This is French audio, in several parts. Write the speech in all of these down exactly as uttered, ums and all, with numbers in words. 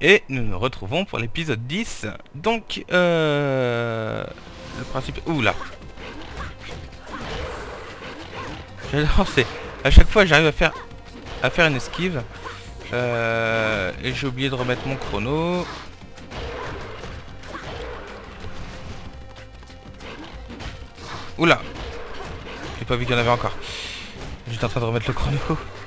Et nous nous retrouvons pour l'épisode dix. Donc, euh... le principe... Ouh là. J'adore, c'est... À chaque fois, j'arrive à faire... à faire une esquive. Euh... Et j'ai oublié de remettre mon chrono. Oula. J'ai pas vu qu'il y en avait encore. J'étais en train de remettre le chrono.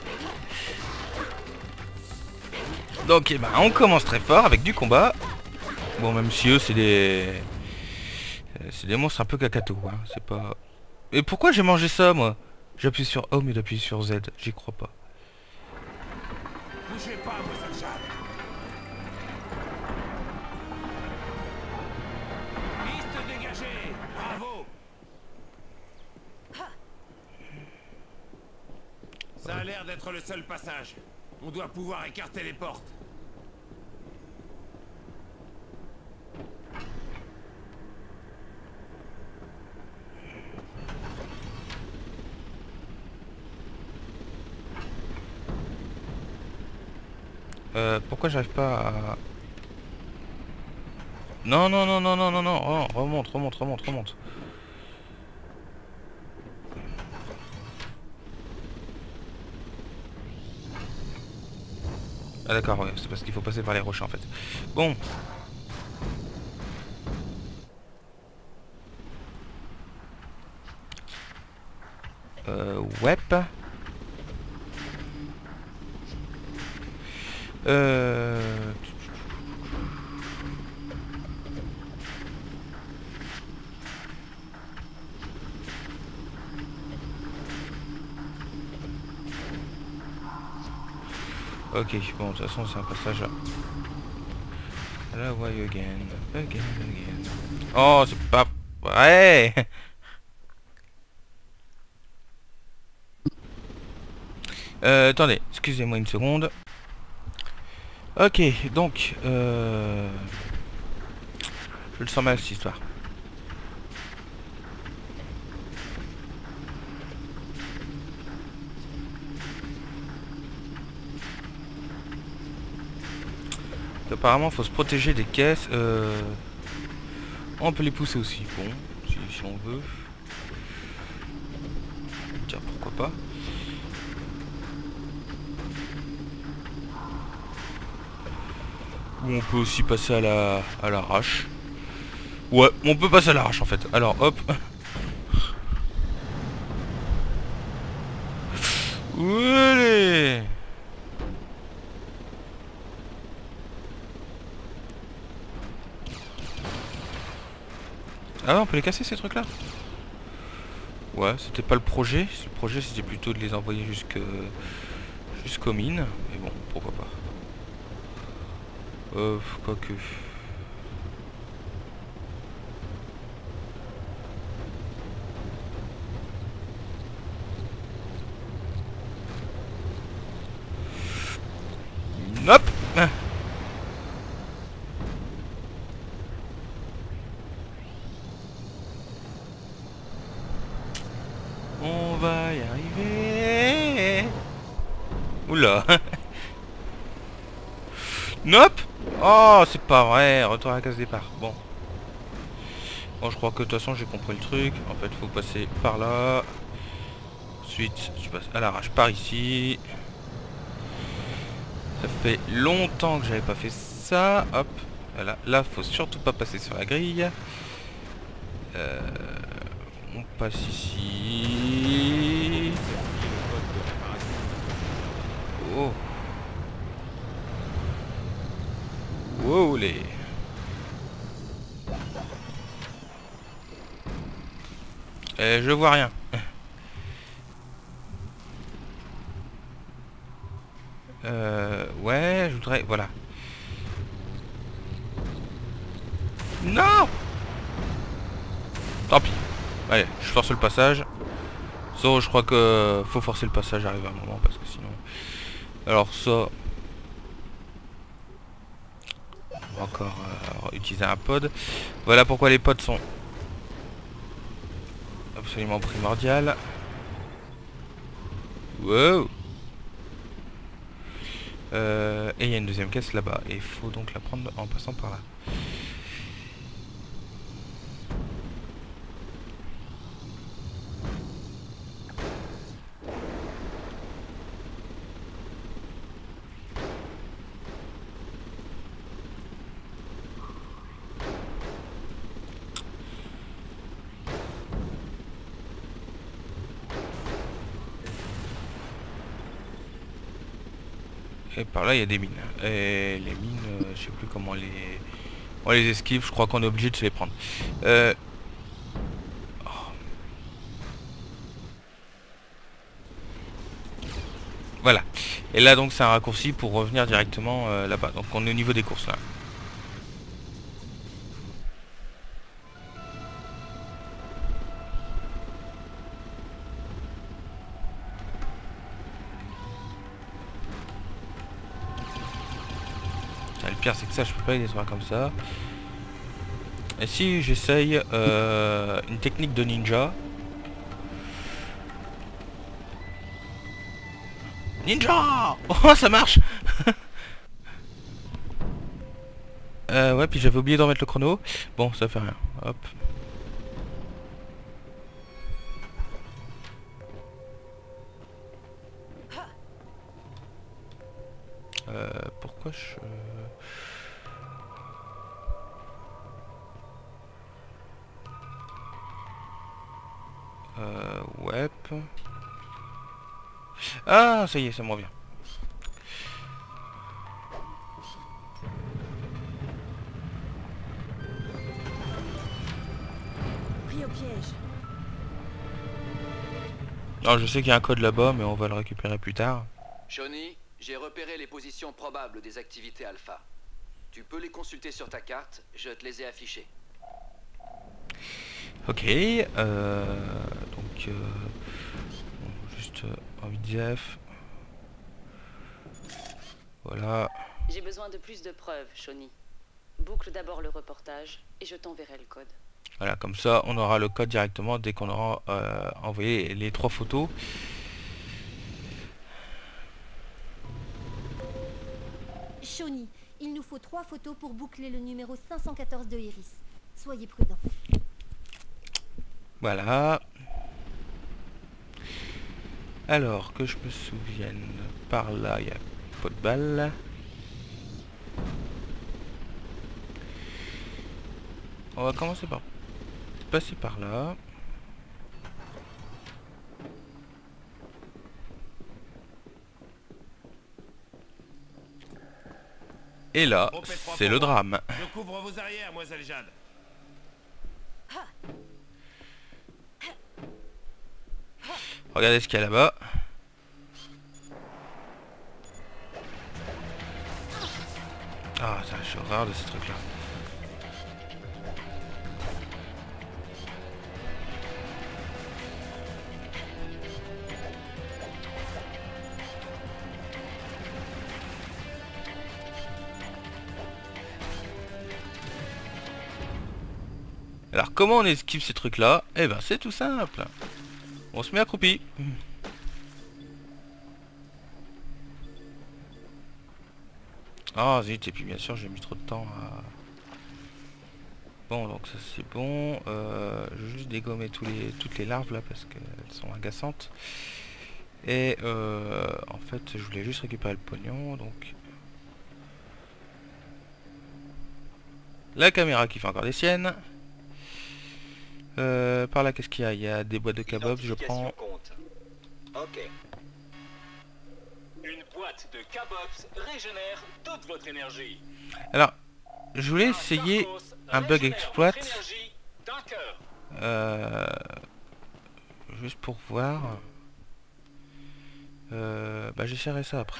Donc eh ben, on commence très fort avec du combat. Bon, même si eux c'est des... C'est des monstres un peu cacato, hein. C'est pas... Et pourquoi j'ai mangé ça moi? J'appuie sur Home et j'appuie sur Z, j'y crois pas. Bougez pas, Monsieur Jade. Piste dégagée. Bravo. Ça a l'air d'être le seul passage. On doit pouvoir écarter les portes. Euh, pourquoi j'arrive pas à... Non, non, non, non, non, non, non, oh, remonte, remonte, remonte, remonte. Ah d'accord, ouais, c'est parce qu'il faut passer par les rochers en fait. Bon. Euh, ouais. Euh... Ok, bon, de toute façon, c'est un passage à la way again, again, again. Oh, c'est pas... Ouais. euh, attendez, excusez-moi une seconde. Ok, donc... Euh... Je le sens mal, cette histoire. Apparemment, faut se protéger des caisses. Euh... On peut les pousser aussi. Bon, si, si on veut. Tiens, pourquoi pas. Ou on peut aussi passer à la à l'arrache. Ouais, on peut passer à l'arrache en fait. Alors, hop. Allez. Ah ouais, on peut les casser ces trucs là. Ouais, c'était pas le projet. Le projet c'était plutôt de les envoyer jusque jusqu'aux mines. Mais bon, pourquoi pas. Euh, quoique. Hop. On va y arriver. Oula. Nope. Oh, c'est pas vrai. Retour à la case départ. Bon. Bon, je crois que de toute façon j'ai compris le truc. En fait, faut passer par là. Ensuite, je passe à l'arrache par ici. Ça fait longtemps que j'avais pas fait ça. Hop. Voilà. Là, faut surtout pas passer sur la grille. Euh, on passe ici. Oh. Wow, les... Euh, je vois rien. Euh, ouais, je voudrais... Voilà. Non. Tant pis. Allez, je force le passage. Ça, je crois que faut forcer le passage, arrive à un moment, parce que sinon... Alors ça... On va encore euh, utiliser un pod. Voilà pourquoi les pods sont absolument primordiales. Wow. Euh, et il y a une deuxième caisse là-bas. Et il faut donc la prendre en passant par là. Et par là il y a des mines. Et les mines, euh, je sais plus comment les... On les esquive, je crois qu'on est obligé de se les prendre. Euh... Oh. Voilà. Et là donc c'est un raccourci pour revenir directement euh, là-bas. Donc on est au niveau des courses là. Le pire c'est que ça je peux pas les détruire comme ça. Et si j'essaye euh, une technique de ninja. Ninja. Oh ça marche. euh, Ouais puis j'avais oublié d'en mettre le chrono. Bon ça fait rien. Hop. Euh, pourquoi je... Euh, web. Ah, ça y est, ça me revient. Pris au piège. Alors, je sais qu'il y a un code là-bas, mais on va le récupérer plus tard. Shawnee, j'ai repéré les positions probables des activités alpha. Tu peux les consulter sur ta carte, je te les ai affichées. Ok, euh, donc, euh, bon, juste euh, en V D F. Voilà. J'ai besoin de plus de preuves, Shawnee. Boucle d'abord le reportage et je t'enverrai le code. Voilà, comme ça, on aura le code directement dès qu'on aura euh, envoyé les trois photos. Shawnee, il nous faut trois photos pour boucler le numéro cinq cent quatorze de Iris. Soyez prudents. Voilà. Alors, que je me souvienne, par là, il y a pas de balle. On va commencer par passer par là. Et là, c'est le drame. Je couvre vos arrières, Moiselle Jade. Regardez ce qu'il y a là-bas. Ah, ça, j'ai horreur de ces trucs-là. Alors, comment on esquive ces trucs-là? Eh ben, c'est tout simple. On se met accroupi. Ah zut, et puis bien sûr j'ai mis trop de temps à... Bon donc ça c'est bon. euh, Je vais juste dégommer tous les, toutes les larves là parce qu'elles sont agaçantes. Et euh, en fait je voulais juste récupérer le pognon donc... La caméra qui fait encore des siennes. Euh, par là qu'est-ce qu'il y a? Il y a des boîtes de kebab, je prends... Ok. Une boîte de K-Box régénère toute votre énergie. Alors, je voulais essayer un bug exploit. Euh, juste pour voir. Euh, bah j'essaierai ça après.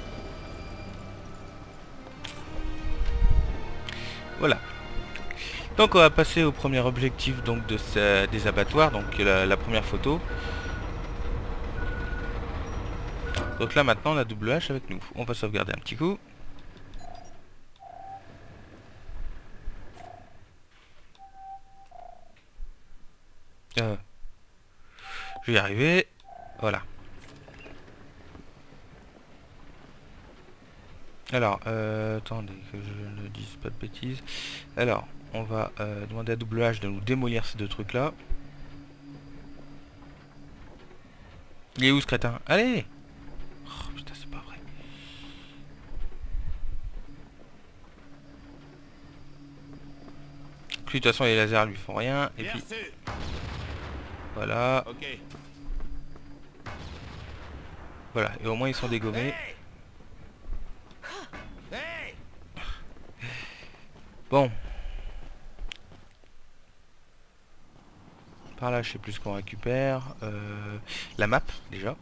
Voilà. Donc on va passer au premier objectif donc de ce, des abattoirs, donc la, la première photo. Donc là maintenant on a double H avec nous. On va sauvegarder un petit coup. Euh, je vais y arriver. Voilà. Alors, euh, attendez que je ne dise pas de bêtises. Alors, on va euh, demander à double H de nous démolir ces deux trucs là. Il est où ce crétin? Allez! Oh putain, c'est pas vrai. Puis de toute façon les lasers lui font rien. Et Bien puis sûr. voilà. Ok. Voilà. Et au moins ils sont dégommés. Hey Hey Bon. Par là je sais plus ce qu'on récupère. Euh, la map déjà.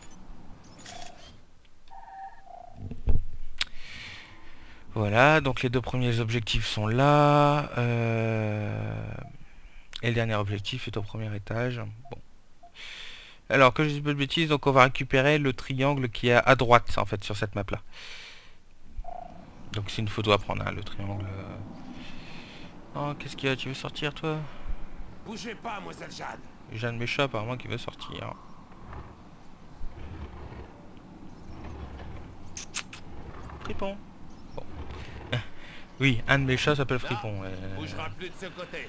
Voilà, donc les deux premiers objectifs sont là. Euh, et le dernier objectif est au premier étage. Bon. Alors que je dis pas de bêtises, donc on va récupérer le triangle qui est à droite en fait sur cette map là. Donc c'est une photo à prendre, hein, le triangle. Oh, qu'est-ce qu'il y a? Tu veux sortir toi? Bougez pas, Mademoiselle Jade. Jeanne Méchat apparemment qui veut sortir. Fripon. Bon. Oui, un de mes chats s'appelle Fripon. Euh... Bougera plus de ce côté.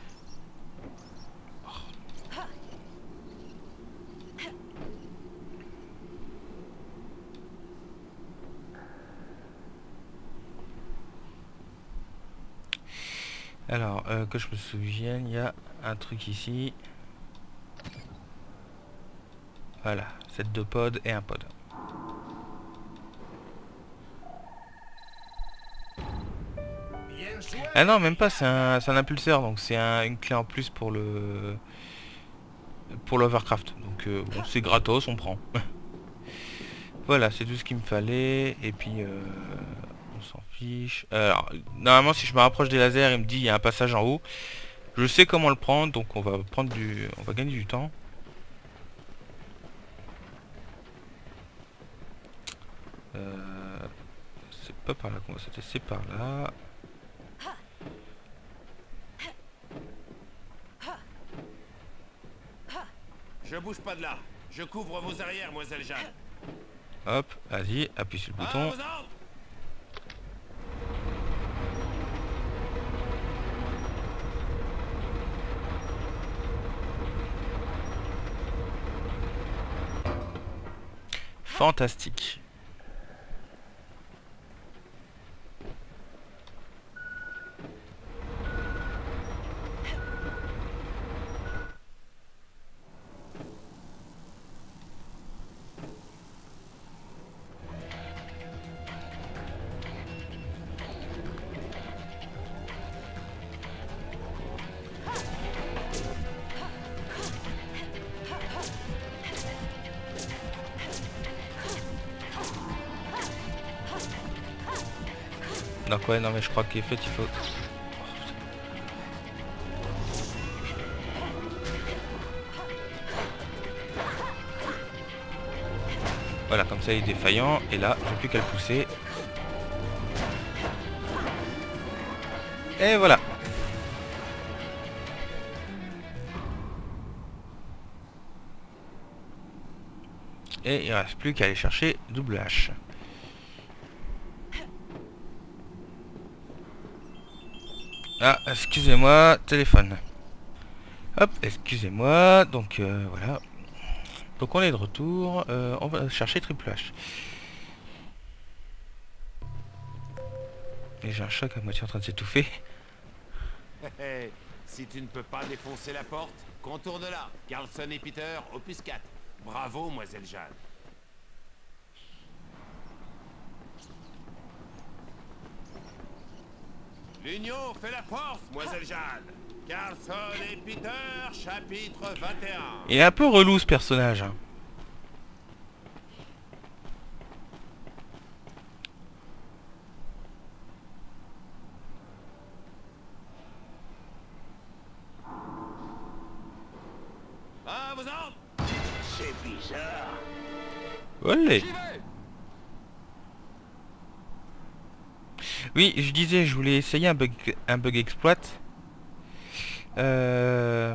Alors, euh, que je me souvienne, il y a un truc ici. Voilà, c'est deux pods et un pod. Ah non, même pas, c'est un, un impulseur, donc c'est un, une clé en plus pour le pour l'Overcraft. Donc euh, bon, c'est gratos, on prend. Voilà, c'est tout ce qu'il me fallait. Et puis, euh, on s'en fiche. Alors, normalement, si je me rapproche des lasers, il me dit il y a un passage en haut. Je sais comment le prendre, donc on va prendre du, on va gagner du temps. Euh, c'est pas par là qu'on va sauter, c'est par là. Je bouge pas de là. Je couvre vos arrières, Mademoiselle Jade. Hop, vas-y, appuie sur le Ah, bouton. aux ordres. Fantastique. Donc ouais, non mais je crois qu'en fait il faut... Voilà, comme ça il est défaillant, et là, j'ai plus qu'à le pousser. Et voilà. Et il reste plus qu'à aller chercher double H. Ah, excusez-moi, téléphone. Hop, excusez-moi, donc euh, voilà. Donc on est de retour, euh, on va chercher triple H. Et j'ai un choc à moitié en train de s'étouffer. Si tu ne peux pas défoncer la porte, contourne là. Carlson et Peter, opus quatre. Bravo, Mademoiselle Jade. L'union fait la force, Mademoiselle Jade. Carlson et Peter, chapitre vingt et un. Il est un peu relou ce personnage. Hein. À vos ordres. C'est bizarre. Olé. Oui, je disais, je voulais essayer un bug, un bug exploit. Euh...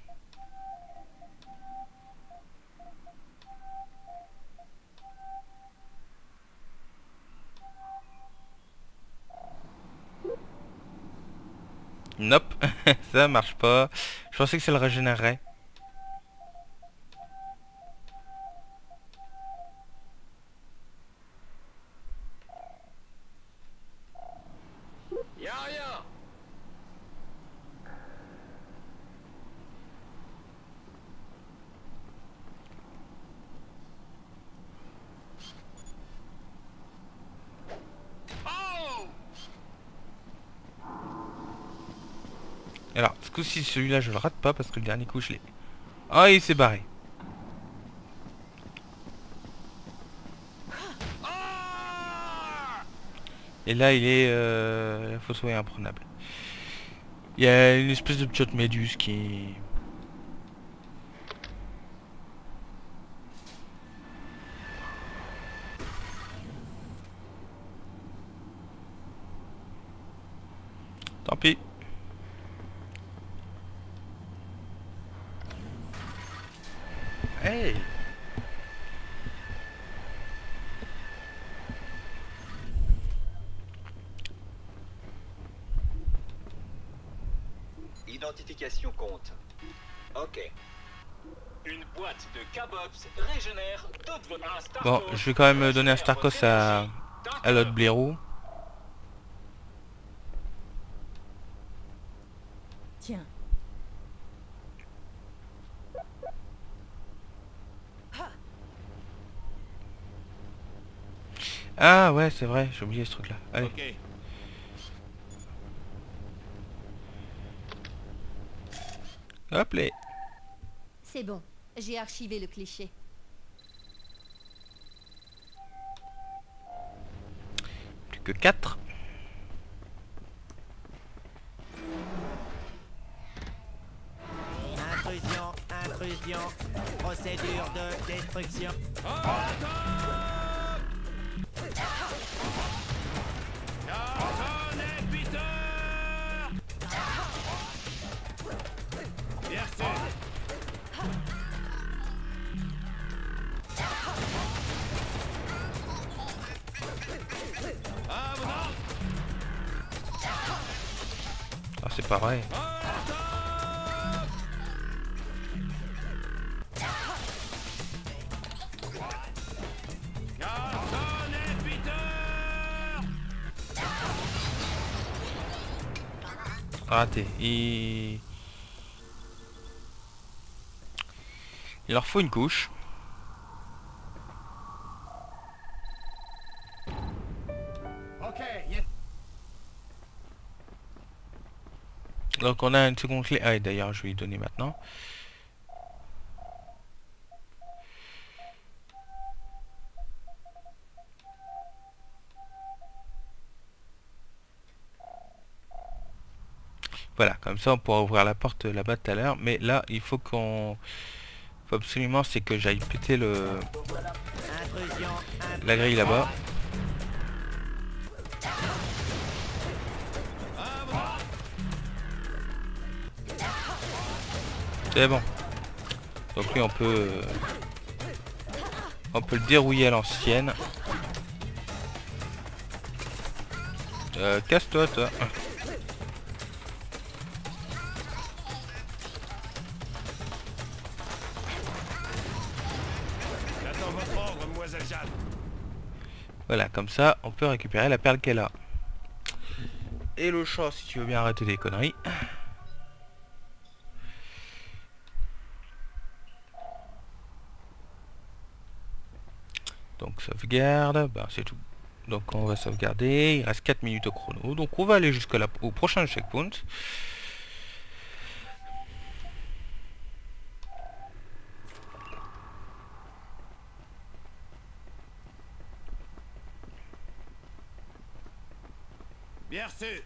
Nope, ça marche pas. Je pensais que ça le régénérerait. Y'a rien. Oh! Alors, ce coup-ci, celui-là, je le rate pas parce que le dernier coup, je l'ai... Ah, il s'est barré. Et là, il est... Euh... La photo est imprenable. Il y a une espèce de petite méduse qui... Tant pis. Hey! Identification compte. Ok. Une boîte de K-Bops régénère toute votre... Un Starcos Bon, je vais quand même donner un régénère Starcos votre à, énergie. à l'autre blaireau. Tiens. Ah ouais, c'est vrai, j'ai oublié ce truc-là. Allez. Ok. Hop les. C'est bon, j'ai archivé le cliché. Plus que quatre. Intrusion, intrusion, procédure de destruction. Carson et Peter. Merci. À vos ordres. Ah, c'est pareil. Carson et Peter. Raté. Il... Il leur faut une couche. Ok, yes. Donc on a une seconde clé. Ah, et d'ailleurs, je vais lui donner maintenant. Voilà, comme ça on pourra ouvrir la porte là-bas tout à l'heure. Mais là, il faut qu'on... faut absolument, c'est que j'aille péter le... Intrusion, la grille là-bas. C'est bon. Donc lui on peut... on peut le dérouiller à l'ancienne. Euh, casse-toi toi. J'attends votre ordre, mademoiselle Jeanne. Voilà, comme ça on peut récupérer la perle qu'elle a. Et le chat, si tu veux bien arrêter des conneries. Donc sauvegarde, bah c'est tout. Donc on va sauvegarder, il reste quatre minutes au chrono. Donc on va aller jusqu'au prochain checkpoint. Bien reçu.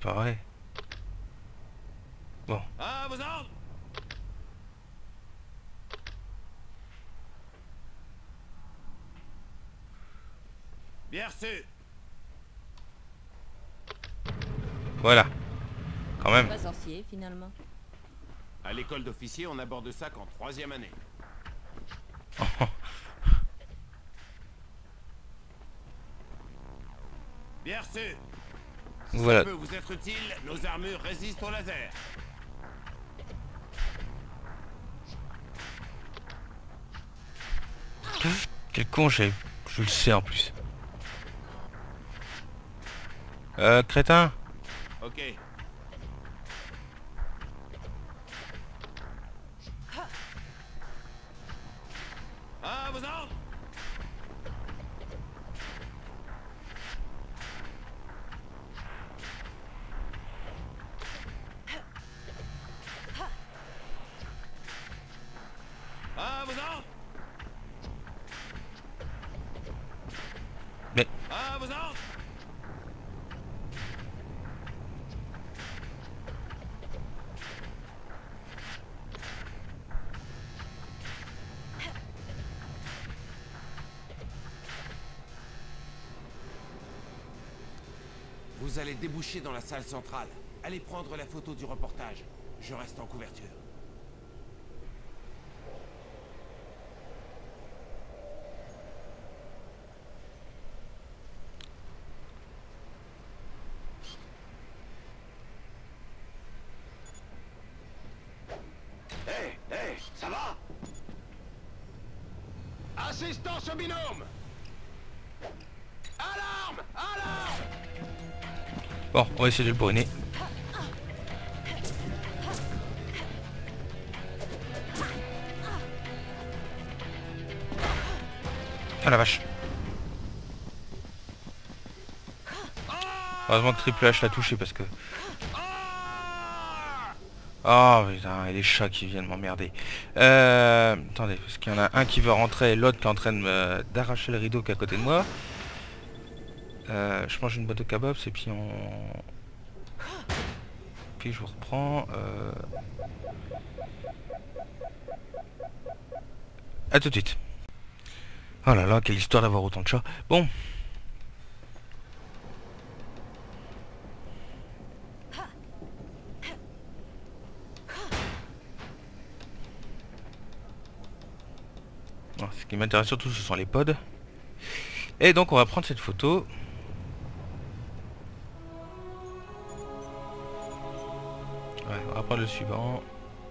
pas vrai. Bon. À vos ordres. Bien reçu. Voilà. Quand même. Pas sorcier finalement. À l'école d'officier, on aborde ça qu'en troisième année. Bien reçu. Si Voilà. ça peut vous être utile, nos armures résistent au laser. Quel con, j'ai... je le sais en plus. Euh, crétin. Ok. À vos ordres. À vos ordres. Mais... À vos ordres. Vous allez déboucher dans la salle centrale. Allez prendre la photo du reportage. Je reste en couverture. Hé, hé, ça va? Assistance au binôme! Alarme! Alarme! Bon, on va essayer de le brûler. Ah la vache. Heureusement que Triple H l'a touché parce que... Oh putain, et les chats qui viennent m'emmerder. Euh... Attendez, parce qu'il y en a un qui veut rentrer et l'autre qui est en train de me... d'arracher le rideau qui est à côté de moi. Euh, je mange une boîte de kebabs et puis on... Puis je vous reprends. Euh... A tout de suite. Oh là là, quelle histoire d'avoir autant de chats. Bon. Bon, ce qui m'intéresse surtout, ce sont les pods. Et donc, on va prendre cette photo. Ouais, on va prendre le suivant.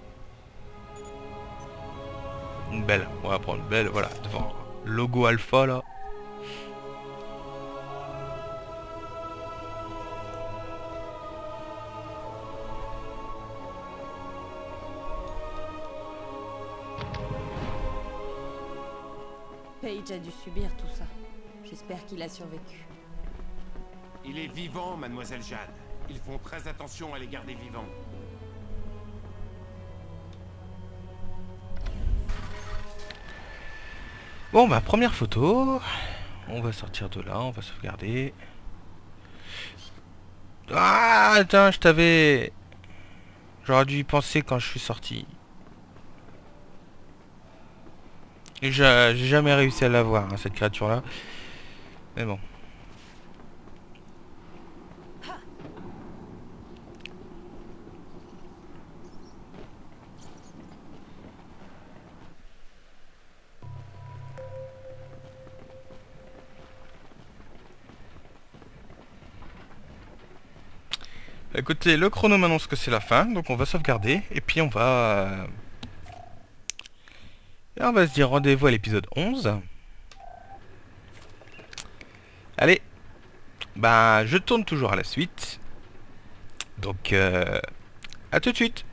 Une belle. On va prendre une belle, voilà, devant. Logo alpha là. Paige a dû subir tout ça. J'espère qu'il a survécu. Il est vivant, mademoiselle Jeanne. Ils font très attention à les garder vivants. Bon bah première photo. On va sortir de là, on va sauvegarder. Ah attends, je t'avais... J'aurais dû y penser quand je suis sorti. Et j'ai jamais réussi à l'avoir, hein, cette créature là. Mais bon. Écoutez, le chrono m'annonce que c'est la fin, donc on va sauvegarder, et puis on va... Euh... Et on va se dire rendez-vous à l'épisode onze. Allez, bah je tourne toujours à la suite. Donc, euh... à tout de suite.